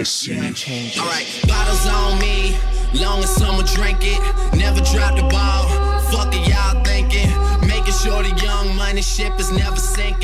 city. Alright, bottles on me, long as someone drink it. Never drop the ball, fuck it y'all thinking. Making sure the young money ship is never sinking.